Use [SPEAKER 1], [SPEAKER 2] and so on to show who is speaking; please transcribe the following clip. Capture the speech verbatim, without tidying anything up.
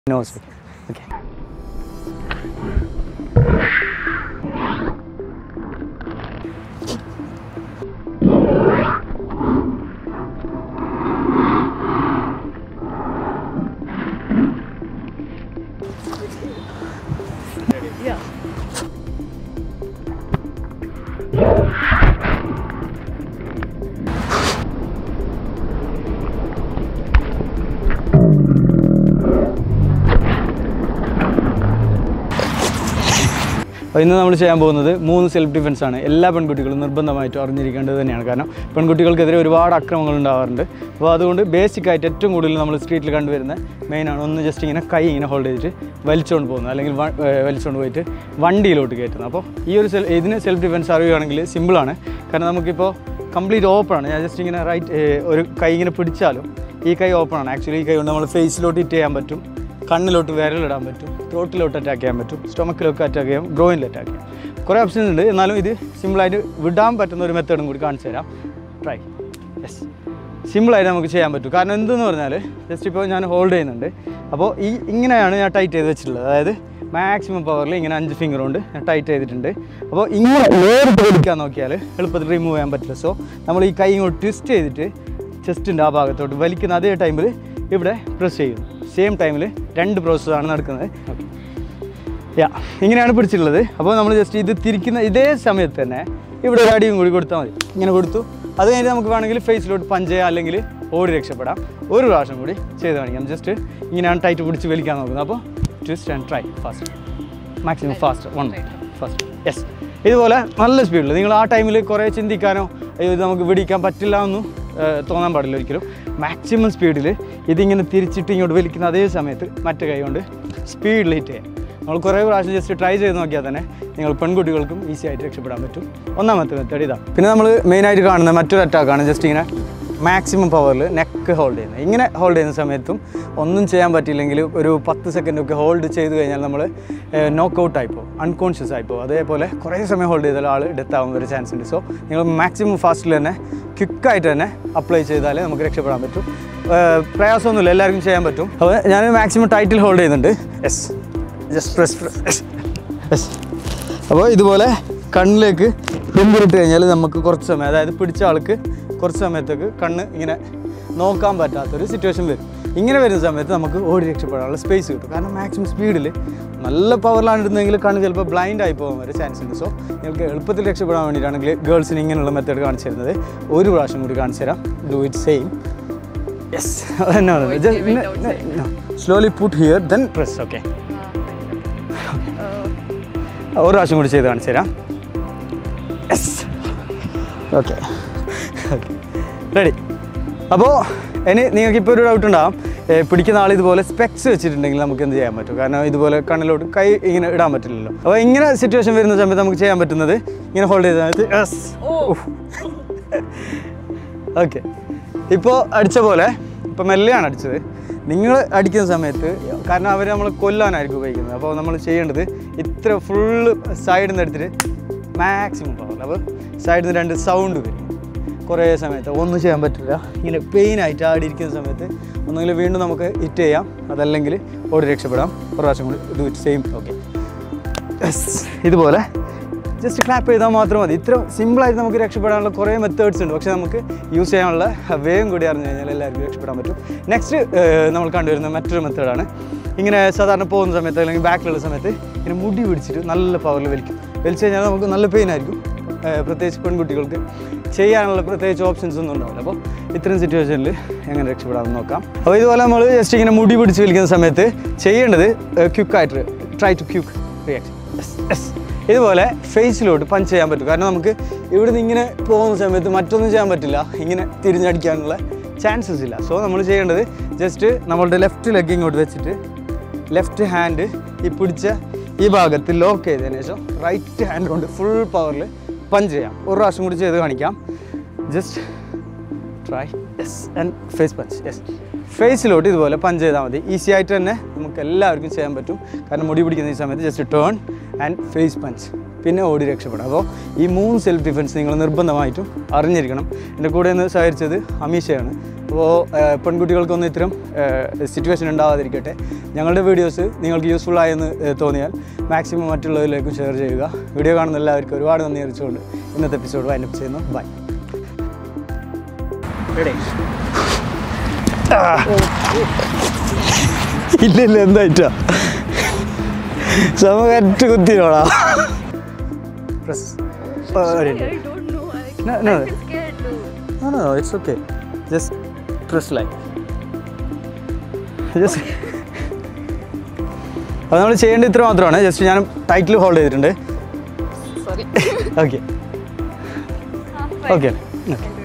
[SPEAKER 1] Nose. Okay.
[SPEAKER 2] Yeah.
[SPEAKER 1] ഇന്ന് നമ്മൾ ചെയ്യാൻ പോകുന്നത് മൂന്ന് സെൽഫ് ഡിഫെൻസ് ആണ്. എല്ലാ പെൺകുട്ടികളും നിർബന്ധമായിട്ടും അറിഞ്ഞിരിക്കേണ്ടത് തന്നെയാണ്. കാരണം പെൺകുട്ടികൾക്കെതിരെ ഒരുപാട് അക്രമങ്ങൾ ഉണ്ടാവാറുണ്ട്. അപ്പോൾ അതുകൊണ്ട് ബേസിക് ആയിട്ട് ഏറ്റവും കൂടുതൽ നമ്മൾ സ്ട്രീറ്റിൽ കണ്ടുവരുന്ന മെയിനാണ് ഒന്ന് ജസ്റ്റ് ഇങ്ങനെ കൈ ഇങ്ങനെ ഹോൾഡ് ചെയ്തിട്ട് വലിച്ചുകൊണ്ട് പോകുന്നത്, അല്ലെങ്കിൽ വലിച്ചുകൊണ്ട് പോയിട്ട് വണ്ടിയിലോട്ട് കയറ്റുന്നത്. അപ്പോൾ ഈ ഒരു സെൽ ഇതിന് സെൽഫ് ഡിഫെൻസ് അറിയുകയാണെങ്കിൽ സിമ്പിളാണ്. കാരണം നമുക്കിപ്പോൾ കംപ്ലീറ്റ് ഓപ്പണാണ്. ഞാൻ ജസ്റ്റ് ഇങ്ങനെ റൈറ്റ് ഒരു കൈ ഇങ്ങനെ പിടിച്ചാലും ഈ കൈ ഓപ്പണാണ്. ആക്ച്വലി ഈ കൈ കൊണ്ട് നമ്മൾ ഫേസിലോട്ട് ഹിറ്റ് ചെയ്യാൻ പറ്റും, കണ്ണിലോട്ട് വിരലിടാൻ പറ്റും, ത്രോട്ടിലോട്ട് അറ്റാക്ക് ചെയ്യാൻ പറ്റും, സ്റ്റൊമക്കിലൊക്കെ അറ്റാക്ക് ചെയ്യാം, ഗ്രോയിനിൽ അറ്റാക്ക് ചെയ്യാം. കുറേ ഓപ്ഷൻസ് ഉണ്ട്. എന്നാലും ഇത് സിമ്പിളായിട്ട് വിടാൻ പറ്റുന്ന ഒരു മെത്തേഡും കൂടി കാണിച്ചു തരാം. ട്രൈ. യെസ്, സിമ്പിളായിട്ട് നമുക്ക് ചെയ്യാൻ പറ്റും. കാരണം എന്തെന്ന് പറഞ്ഞാൽ ജസ്റ്റ് ഇപ്പോൾ ഞാൻ ഹോൾഡ് ചെയ്യുന്നുണ്ട്. അപ്പോൾ ഈ ഇങ്ങനെയാണ് ഞാൻ ടൈറ്റ് ചെയ്ത് വെച്ചിട്ടുള്ളത്. അതായത് മാക്സിമം പവറിൽ ഇങ്ങനെ അഞ്ച് ഫിംഗർ കൊണ്ട് ഞാൻ ടൈറ്റ് ചെയ്തിട്ടുണ്ട്. അപ്പോൾ ഇങ്ങനെ നേരിട്ട് വലിക്കാൻ നോക്കിയാൽ എളുപ്പത്തിൽ റിമൂവ് ചെയ്യാൻ പറ്റില്ല. സോ നമ്മൾ ഈ കൈ ഇങ്ങോട്ട് ട്വിസ്റ്റ് ചെയ്തിട്ട് ചെസ്റ്റിൻ്റെ ആ ഭാഗത്തോട്ട് വലിക്കുന്ന അതേ ടൈമിൽ ഇവിടെ പ്രസ് ചെയ്യുന്നു. സെയിം ടൈമിൽ രണ്ട് പ്രോസസ്സാണ് നടക്കുന്നത്. ഓക്കെ, യാ, ഇങ്ങനെയാണ് പിടിച്ചിട്ടുള്ളത്. അപ്പോൾ നമ്മൾ ജസ്റ്റ് ഇത് തിരിക്കുന്ന ഇതേ സമയത്ത് തന്നെ ഇവിടെ ഒരു അടിയും കൂടി കൊടുത്താൽ മതി. ഇങ്ങനെ കൊടുത്തു. അത് കഴിഞ്ഞിട്ട് നമുക്ക് വേണമെങ്കിൽ ഫേസിലോട്ട് പഞ്ച് ചെയ്യാം, അല്ലെങ്കിൽ ഓടി രക്ഷപ്പെടാം. ഒരു പ്രാവശ്യം കൂടി ചെയ്ത് കാണിക്കാം. ജസ്റ്റ് ഇങ്ങനെയാണ് ടൈറ്റ് പിടിച്ച് വലിക്കാൻ നോക്കുന്നത്. അപ്പോൾ twist and try fast, maximum fast, one fast. Yes, ഇതുപോലെ നല്ല സ്പീഡിൽ. നിങ്ങൾ ആ ടൈമിൽ കുറേ ചിന്തിക്കാനോ ഇത് നമുക്ക് പിടിക്കാൻ പറ്റില്ല എന്നും തോന്നാൻ പാടില്ല ഒരിക്കലും. മാക്സിമം സ്പീഡിൽ ഇതിങ്ങനെ തിരിച്ചിട്ട് ഇങ്ങോട്ട് വലിക്കുന്ന അതേ സമയത്ത് മറ്റേ കൈ കൊണ്ട് സ്പീഡിൽ ഹിറ്റ് ചെയ്യാം. നമ്മൾ കുറേ പ്രാവശ്യം ജസ്റ്റ് ട്രൈ ചെയ്ത് നോക്കിയാൽ തന്നെ നിങ്ങൾ പെൺകുട്ടികൾക്കും ഈസി ആയിട്ട് രക്ഷപ്പെടാൻ പറ്റും. ഒന്നാമത്തെ മെത്തേഡ് ഇതാണ്. പിന്നെ നമ്മൾ മെയിനായിട്ട് കാണുന്ന മറ്റൊരു അറ്റാക്കാണ് ജസ്റ്റ് ഇങ്ങനെ മാക്സിമം പവറിൽ നെക്ക് ഹോൾഡ് ചെയ്യുന്നത്. ഇങ്ങനെ ഹോൾഡ് ചെയ്യുന്ന സമയത്തും ഒന്നും ചെയ്യാൻ പറ്റിയില്ലെങ്കിൽ ഒരു പത്ത് സെക്കൻഡൊക്കെ ഹോൾഡ് ചെയ്ത് കഴിഞ്ഞാൽ നമ്മൾ നോക്കൗട്ട് ആയിപ്പോൾ, അൺകോൺഷ്യസ് ആയിപ്പോൾ. അതേപോലെ കുറേ സമയം ഹോൾഡ് ചെയ്താൽ ആൾ ഡെത്ത് ആവാൻ ഒരു ചാൻസ് ഉണ്ട്. സോ നിങ്ങൾ മാക്സിമം ഫാസ്റ്റിൽ തന്നെ ക്വിക്കായിട്ട് തന്നെ അപ്ലൈ ചെയ്താലേ നമുക്ക് രക്ഷപ്പെടാൻ പറ്റും. പ്രയാസമൊന്നുമില്ല, എല്ലാവർക്കും ചെയ്യാൻ പറ്റും. അപ്പോൾ ഞാൻ മാക്സിമം ടൈറ്റിൽ ഹോൾഡ് ചെയ്യുന്നുണ്ട്. Yes, just press yes. അപ്പോൾ ഇതുപോലെ കണ്ണിലേക്ക് പിന്തിരിട്ട് കഴിഞ്ഞാൽ നമുക്ക് കുറച്ച് സമയം, അതായത് പിടിച്ച ആൾക്ക് കുറച്ച് സമയത്തേക്ക് കണ്ണ് ഇങ്ങനെ നോക്കാൻ പറ്റാത്തൊരു സിറ്റുവേഷൻ വരും. ഇങ്ങനെ വരുന്ന സമയത്ത് നമുക്ക് ഓടി രക്ഷപ്പെടാനുള്ള സ്പേസ് കിട്ടും. കാരണം മാക്സിമം സ്പീഡിൽ നല്ല പവറിലാണ് ഇടുന്നതെങ്കിൽ കണ്ണ് ചിലപ്പോൾ ബ്ലൈൻഡ് ആയി പോകാൻ വരെ ചാൻസ് ഉണ്ട്. സോ നിങ്ങൾക്ക് എളുപ്പത്തിൽ രക്ഷപ്പെടാൻ വേണ്ടിയിട്ടാണെങ്കിൽ ഗേൾസിന് ഇങ്ങനെയുള്ള മെത്തേഡ് കാണിച്ചു തരുന്നത്. ഒരു പ്രാവശ്യം കൂടി കാണിച്ചു തരാം. Do it same. യെസ്, അതന്നെ പറയുന്നത്. Slowly put here then press. Okay, ഒരു പ്രാവശ്യം കൂടി ചെയ്ത് കാണിച്ചു തരാം. Yes, okay okay, ready. അപ്പോൾ ഇനി നിങ്ങൾക്കിപ്പോൾ ഒരു ഡൗട്ട് ഉണ്ടാകും, പിടിക്കുന്ന ആൾ ഇതുപോലെ സ്പെക്സ് വെച്ചിട്ടുണ്ടെങ്കിൽ നമുക്ക് എന്ത് ചെയ്യാൻ പറ്റും? കാരണം ഇതുപോലെ കണ്ണിലോട്ട് കൈ ഇങ്ങനെ ഇടാൻ പറ്റില്ലല്ലോ. അപ്പോൾ ഇങ്ങനെ സിറ്റുവേഷൻ വരുന്ന സമയത്ത് നമുക്ക് ചെയ്യാൻ പറ്റുന്നത് ഇങ്ങനെ ഹോൾഡ് ചെയ്ത സമയത്ത് യെസ്. ഓക്കെ, ഇപ്പോൾ അടിച്ച പോലെ ഇപ്പോൾ മെല്ലെയാണ് അടിച്ചത്. നിങ്ങൾ അടിക്കുന്ന സമയത്ത് കാരണം അവർ നമ്മൾ കൊല്ലാനായിരിക്കും ഉപയോഗിക്കുന്നത്. അപ്പോൾ നമ്മൾ ചെയ്യേണ്ടത് ഇത്ര ഫുള്ള് സൈഡിൽ നിന്ന് എടുത്തിട്ട് മാക്സിമം പവർ. അപ്പോൾ സൈഡിൽ നിന്ന് രണ്ട് സൗണ്ട് വരും. കുറേ സമയത്ത് ഒന്നും ചെയ്യാൻ പറ്റില്ല. ഇങ്ങനെ പെയിനായിട്ട് ആടിയിരിക്കുന്ന സമയത്ത് ഒന്നെങ്കിൽ വീണ്ടും നമുക്ക് ഹിറ്റ് ചെയ്യാം, അതല്ലെങ്കിൽ ഓടി രക്ഷപ്പെടാം. ഒരു പ്രാവശ്യം കൂടി ഇത് സെയിം. ഓക്കെ, ഇതുപോലെ ജസ്റ്റ് ക്ലാപ്പ് ചെയ്താൽ മാത്രം മതി. ഇത്ര സിമ്പിളായിട്ട് നമുക്ക് രക്ഷപ്പെടാനുള്ള കുറേ മെത്തേഡ്സ് ഉണ്ട്. പക്ഷേ നമുക്ക് യൂസ് ചെയ്യാനുള്ള വേഗം കൂടി അറിഞ്ഞു കഴിഞ്ഞാൽ എല്ലാവർക്കും രക്ഷപ്പെടാൻ പറ്റും. നെക്സ്റ്റ് നമ്മൾ കണ്ടുവരുന്ന മറ്റൊരു മെത്തേഡാണ് ഇങ്ങനെ സാധാരണ പോകുന്ന സമയത്ത് അല്ലെങ്കിൽ ബാക്കിലുള്ള സമയത്ത് ഇങ്ങനെ മുടി പിടിച്ചിട്ട് നല്ല പവറിൽ വലിക്കും. വലിച്ചു കഴിഞ്ഞാൽ നമുക്ക് നല്ല പെയിൻ ആയിരിക്കും. പ്രത്യേകിച്ച് പെൺകുട്ടികൾക്ക് ചെയ്യാനുള്ള പ്രത്യേകിച്ച് ഓപ്ഷൻസ് ഒന്നും ഉണ്ടാവില്ല. അപ്പോൾ ഇത്തരം സിറ്റുവേഷനിൽ എങ്ങനെ രക്ഷപ്പെടാമെന്ന് നോക്കാം. അപ്പോൾ ഇതുപോലെ നമ്മൾ ജസ്റ്റ് ഇങ്ങനെ മുടി പിടിച്ച് വലിക്കുന്ന സമയത്ത് ചെയ്യേണ്ടത് ക്വിക്കായിട്ട് try to quick reaction. Yes yes, ഇതുപോലെ ഫേസിലോട്ട് പഞ്ച് ചെയ്യാൻ പറ്റും. കാരണം നമുക്ക് ഇവിടുന്ന് ഇങ്ങനെ പോകുന്ന സമയത്ത് മറ്റൊന്നും ചെയ്യാൻ പറ്റില്ല, ഇങ്ങനെ തിരിഞ്ഞടിക്കാനുള്ള ചാൻസസ് ഇല്ല. സോ നമ്മൾ ചെയ്യേണ്ടത് ജസ്റ്റ് നമ്മളുടെ ലെഫ്റ്റ് ലെഗ് ഇങ്ങോട്ട് വെച്ചിട്ട് ലെഫ്റ്റ് ഹാൻഡ് ഈ പിടിച്ച ഈ ഭാഗത്ത് ലോക്ക് ചെയ്തതിന് ശേഷം റൈറ്റ് ഹാൻഡ് കൊണ്ട് ഫുൾ പവറിൽ പഞ്ച് ചെയ്യാം. ഒരു പ്രാവശ്യം കൂടി ചെയ്ത് കാണിക്കാം. Just try. Yes, and face punch. Yes, ഫേസിലോട്ട് ഇതുപോലെ പഞ്ച് ചെയ്താൽ മതി. ഈസി ആയിട്ട് തന്നെ നമുക്ക് എല്ലാവർക്കും ചെയ്യാൻ പറ്റും. കാരണം മുടി പിടിക്കുന്ന ഈ സമയത്ത് just turn and face punch, പിന്നെ ഓടി രക്ഷപ്പെടാം. അപ്പോൾ ഈ മൂന്ന് സെൽഫ് ഡിഫെൻസ് നിങ്ങൾ നിർബന്ധമായിട്ടും അറിഞ്ഞിരിക്കണം. എൻ്റെ കൂടെ നിന്ന് സഹകരിച്ചത് അമീഷയാണ്. അപ്പോൾ പെൺകുട്ടികൾക്കൊന്നും ഇത്തരം സിറ്റുവേഷൻ ഉണ്ടാവാതിരിക്കട്ടെ. ഞങ്ങളുടെ വീഡിയോസ് നിങ്ങൾക്ക് യൂസ്ഫുൾ ആയെന്ന് തോന്നിയാൽ മാക്സിമം മറ്റുള്ളവരിലേക്കും ഷെയർ ചെയ്യുക. വീഡിയോ കാണുന്ന എല്ലാവർക്കും ഒരുപാട് നന്ദി അറിയിച്ചുകൊണ്ട് ഇന്നത്തെ എപ്പിസോഡ് വൈൻഡപ്പ് ചെയ്യുന്നു. ബൈ. ഇല്ല ഇല്ല എന്തായിട്ടാ സമ കറ്റ് കുത്തിയോടാ. Press.
[SPEAKER 2] Sorry, I don't know. I,
[SPEAKER 1] No, no.
[SPEAKER 2] I'm scared too.
[SPEAKER 1] No, no, no, it's okay. Just press like. Just. അപ്പോൾ നമ്മൾ ചെയ്യേണ്ട ഇത്ര മാത്രമാണ്. ജസ്റ്റ് ഞാൻ ടൈറ്റിൽ ഹോൾഡ് ചെയ്തിട്ടുണ്ട്.
[SPEAKER 2] Sorry.
[SPEAKER 1] Okay
[SPEAKER 2] Ah, fine.
[SPEAKER 1] Okay